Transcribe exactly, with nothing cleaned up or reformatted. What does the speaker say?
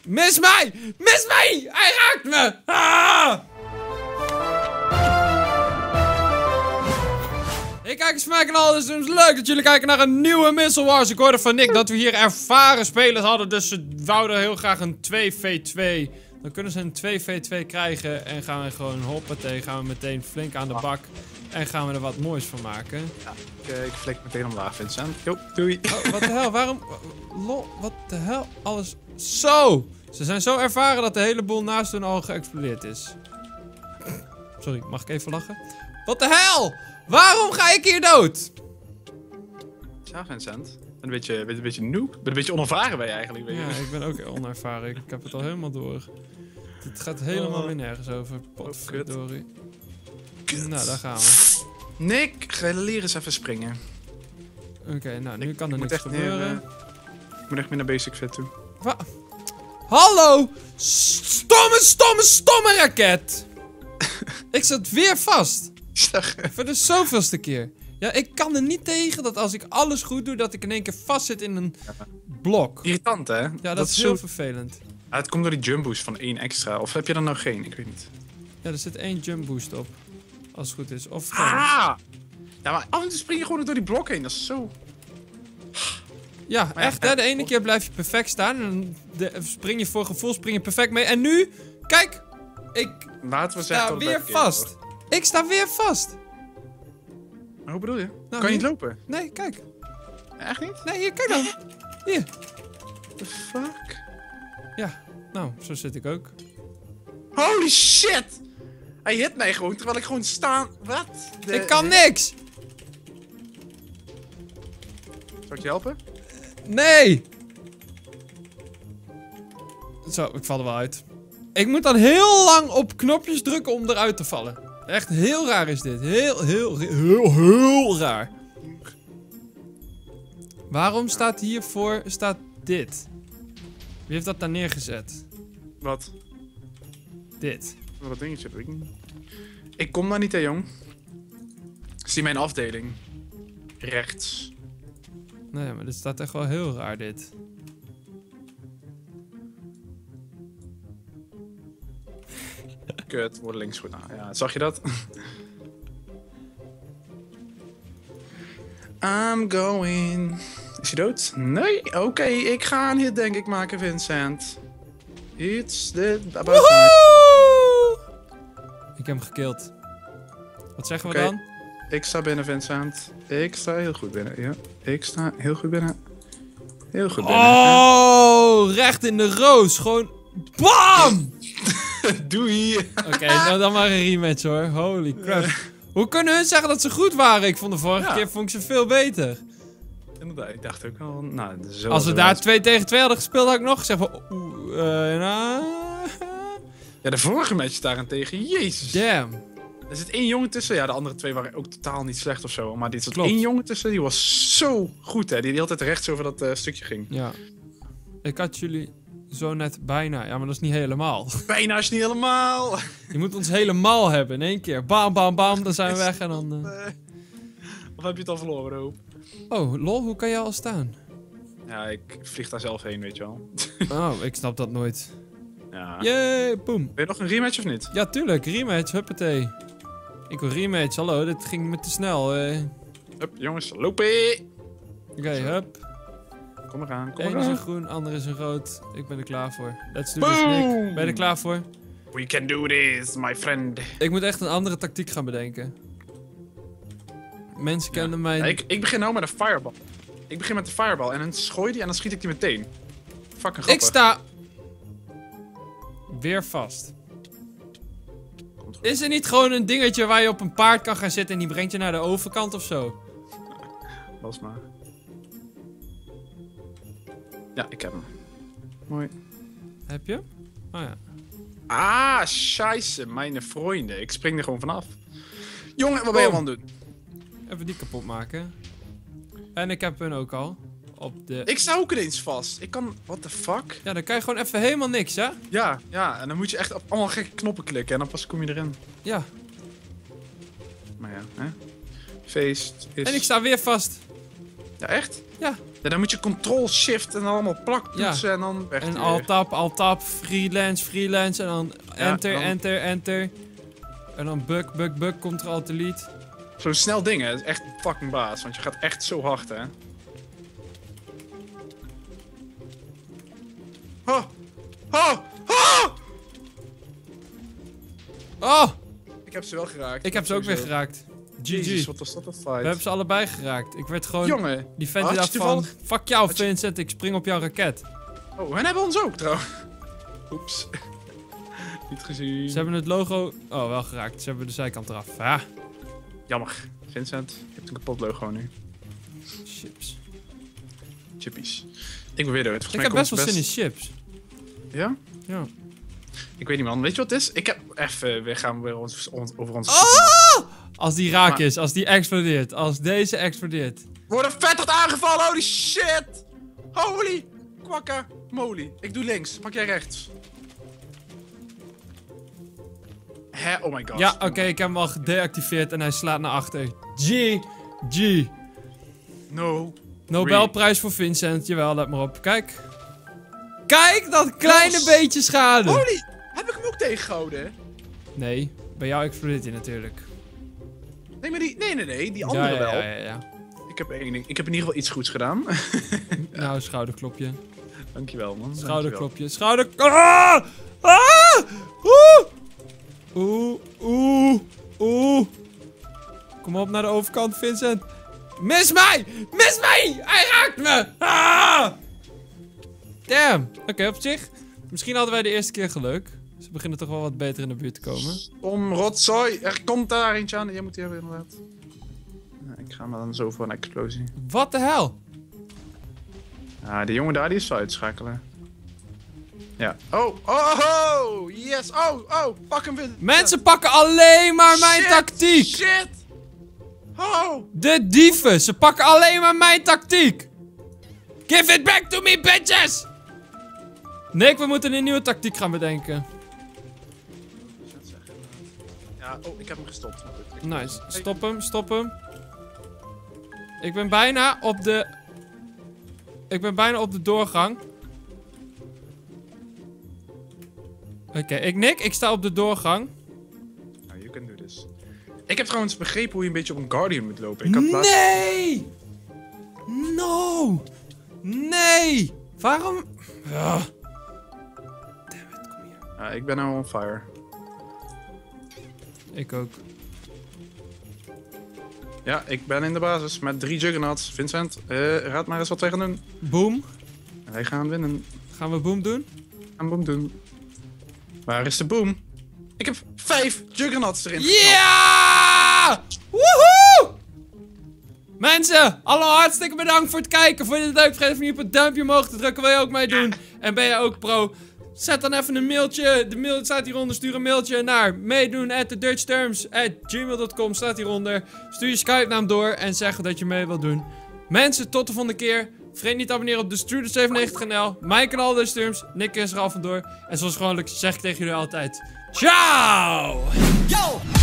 Mis mij! Mis mij! Hij raakt me! Ah! Hey kijkers van mijn kanaal, het is dus leuk dat jullie kijken naar een nieuwe Missile Wars. Ik hoorde van Nick dat we hier ervaren spelers hadden, dus ze wouden heel graag een twee v twee. Dan kunnen ze een twee v twee krijgen en gaan we gewoon hoppatee, gaan we meteen flink aan de bak. En gaan we er wat moois van maken. Ja, ik, uh, ik flik meteen omlaag, Vincent. Jo, doei. Oh, wat de hel, waarom... Lol, wat de hel, alles... Zo! Ze zijn zo ervaren dat de hele boel naast hun al geëxplodeerd is. Sorry, mag ik even lachen? Wat de hel! Waarom ga ik hier dood? Ja, Vincent. Een beetje, een beetje, een beetje noob. Een beetje onervaren ben je eigenlijk. Ben je. Ja, ik ben ook onervaren. Ik heb het al helemaal door. Het gaat helemaal oh. weer nergens over. Potverdorie. Kut. Nou, daar gaan we. Nick, ga leren eens even springen. Oké, okay, nou, nu ik, kan er ik niks gebeuren. Meer, uh, ik moet echt meer naar basic fit toe. Wa Hallo! Stomme, stomme, stomme raket! Ik zat weer vast. Voor de zoveelste keer. Ja, ik kan er niet tegen dat als ik alles goed doe, dat ik in één keer vast zit in een blok. Irritant, hè? Ja, dat, dat is heel zo... vervelend. Ja, het komt door die jump boost van één extra. Of heb je er nou geen? Ik weet niet. Ja, er zit één jump boost op. Als het goed is. Of geen. Ah! Ja, maar af en toe spring je gewoon door die blok heen. Dat is zo... Ja, maar echt ja, hè. De ene keer blijf je perfect staan. En dan de, spring je voor gevoel spring je perfect mee. En nu, kijk. Ik Laten we sta weer vast. Keer, ik sta weer vast. Maar hoe bedoel je? Nou, kan je niet lopen? Nee, kijk. Echt niet? Nee, hier, kijk dan. Hier. The fuck? Ja, nou, zo zit ik ook. Holy shit! Hij hit mij gewoon, terwijl ik gewoon sta... Wat? De... Ik kan niks! Zal ik je helpen? Nee! Zo, ik val er wel uit. Ik moet dan heel lang op knopjes drukken om eruit te vallen. Echt heel raar is dit. Heel, heel, heel, heel raar. Waarom staat hiervoor, staat dit? Wie heeft dat daar neergezet? Wat? Dit. Wat dingetje, weet ik niet. Ik kom daar niet, hè, jong. Zie mijn afdeling. Rechts. Nee, maar dit staat echt wel heel raar, dit. Kut, wordt links goed. Nou, ja, zag je dat? I'm going... Is hij dood? Nee? Oké, okay, ik ga een hit denk ik maken, Vincent. It's the... Woehoe! Ik heb hem gekild. Wat zeggen we okay. dan? Ik sta binnen, Vincent. Ik sta heel goed binnen, ja. Ik sta heel goed binnen. Heel goed binnen. Oh, ja. Recht in de roos. Gewoon... BAM! Doei! Oké, okay, nou dan maar een rematch hoor. Holy crap. Hoe kunnen hun zeggen dat ze goed waren? Ik vond de vorige ja. keer vond ik ze veel beter. Inderdaad, ik dacht ook al... Nou, zo als we daar twee tegen twee hadden gespeeld, had ik nog gezegd van... Oeh, uh, nou... Ja, de vorige match daarentegen, jezus. Damn. Er zit één jongen tussen. Ja, de andere twee waren ook totaal niet slecht of zo. Maar dit zat één jongen tussen, die was zo goed, hè. Die, die altijd rechts over dat uh, stukje ging. Ja. Ik had jullie zo net bijna. Ja, maar dat is niet helemaal. Bijna is niet helemaal. Je moet ons helemaal hebben in één keer. Bam, bam, bam. Dan zijn we weg en dan... Uh... Nee. Of heb je het al verloren, hoop? Oh, lol, hoe kan jij al staan? Ja, ik vlieg daar zelf heen, weet je wel. Oh, ik snap dat nooit. Ja. Yay, boom. Wil je nog een rematch of niet? Ja, tuurlijk. Rematch, huppatee. Ik wil rematch, hallo, dit ging me te snel. Uh. Hup, jongens, lopen! Oké, okay, hup. Kom eraan, kom Eén eraan. is een groen, ander is een rood. Ik ben er klaar voor. Let's do this, Nick. Ben je er klaar voor? We can do this, my friend. Ik moet echt een andere tactiek gaan bedenken. Mensen kennen ja. mij... Ja, ik, ik begin nou met een fireball. Ik begin met de fireball en dan gooi die en dan schiet ik die meteen. Fucking grappig. Ik sta... Weer vast. Is er niet gewoon een dingetje waar je op een paard kan gaan zitten en die brengt je naar de overkant of zo? Los maar. Ja, ik heb hem. Mooi. Heb je? Oh ja. Ah, scheisse, mijn vrienden. Ik spring er gewoon vanaf. Jongen, wat ben je oh. aan het doen? Even die kapot maken. En ik heb hun ook al. Op de... Ik sta ook ineens vast. Ik kan... What the fuck? Ja, dan kan je gewoon even helemaal niks, hè? Ja, ja. En dan moet je echt op allemaal gekke knoppen klikken en dan pas kom je erin. Ja. Maar ja, hè? Feest is... En ik sta weer vast. Ja, echt? Ja. Ja, dan moet je control-shift en dan allemaal plaktoetsen Ja. en dan weg. En alt-tab, alt-tab, freelance, freelance. En dan enter, dan- enter, enter. En dan buk, buk, buk, control-alt-delete. Zo'n snel ding, hè. Dat is echt fucking baas. Want je gaat echt zo hard, hè. Oh! Oh! Oh! Oh! Ik heb ze wel geraakt. Ik heb ze ook weer Sowieso. geraakt. Jezus, G G. wat was dat een We fight. hebben ze allebei geraakt. Ik werd gewoon... Jongen. Die vent Had die je dacht van... toevallig- Fuck jou, had je- Vincent. Ik spring op jouw raket. Oh, hen hebben ons ook, trouwens. Oeps. Niet gezien. Ze hebben het logo... Oh, wel geraakt. Ze hebben de zijkant eraf. Ja. Jammer. Vincent, je hebt een kapot logo nu. Chips. Chippies. Ik ben weer door. Ik heb best wel zin in chips. Ja? Ja. Ik weet niet, man. Weet je wat het is? Ik heb... Even, we gaan weer ons, ons- over ons... Oh! Als die raak Maar- is. Als die explodeert. Als deze explodeert. We worden vettig aangevallen, holy shit! Holy guacamole. Ik doe links, pak jij rechts. Hè? Oh my god. Ja, oké. ik heb hem al gedeactiveerd en hij slaat naar achter. G. G. No. Nobelprijs voor Vincent. Jawel, let maar op. Kijk. Kijk, dat kleine Los. beetje schade. Holy! Heb ik hem ook tegengehouden? Nee, bij jou explodeert hij natuurlijk. Nee, maar die... Nee, nee, nee. Die andere ja, ja, wel. Ja, ja, ja. Ik heb één ding. Ik heb in ieder geval iets goeds gedaan. Nou, schouderklopje. Dankjewel, man. Schouderklopje. Schouder... Ah! Ah! Oeh! Oeh, oeh, oeh. Kom op naar de overkant, Vincent. Mis mij! Mis mij! Hij raakt me! Ah! Damn. Oké, op zich. Misschien hadden wij de eerste keer geluk. Ze beginnen toch wel wat beter in de buurt te komen. Om rotzooi. Er komt daar eentje aan. Jij moet die hebben, inderdaad. Nou, ik ga maar dan zo voor een explosie. Wat de hel? Ah, die jongen daar die is zo uitschakelen. Ja. Oh, oh, oh, yes, oh, oh, pak hem weer. Mensen pakken alleen maar mijn Shit, tactiek. Shit. Oh. De dieven, ze pakken alleen maar mijn tactiek. Give it back to me, bitches! Nick, we moeten een nieuwe tactiek gaan bedenken. Ja, oh, ik heb hem gestopt. Nice. Stop hem, stop hem. Ik ben bijna op de... Ik ben bijna op de doorgang. Oké, okay, ik Nick, ik sta op de doorgang. Nou, you can do this. Ik heb trouwens begrepen hoe je een beetje op een Guardian moet lopen. Ik had laatst... Nee! No! Nee! Waarom? Ugh. Damn it, kom hier. Ja, ik ben nou on fire. Ik ook. Ja, ik ben in de basis met drie juggernauts. Vincent, uh, raad maar eens wat wij gaan doen. Boom. Wij gaan winnen. Gaan we boom doen? Gaan boom doen. Waar is de boom? Ik heb vijf juggernauts erin geknald. Ja! Woehoe! Mensen, allemaal hartstikke bedankt voor het kijken. Vond je het leuk? Vergeet even niet op het duimpje omhoog te drukken. Wil je ook meedoen? En ben je ook pro? Zet dan even een mailtje. De mail staat hieronder. Stuur een mailtje naar meedoen at the dutch terms at gmail dot com. Staat hieronder. Stuur je Skype naam door en zeg dat je mee wilt doen. Mensen, tot de volgende keer. Vergeet niet te abonneren op de Struder zevenennegentig kanaal. Mijn kanaal Dutch Terms. Nick is er al vandoor. En zoals gewoonlijk zeg ik tegen jullie altijd. Ciao! Yo!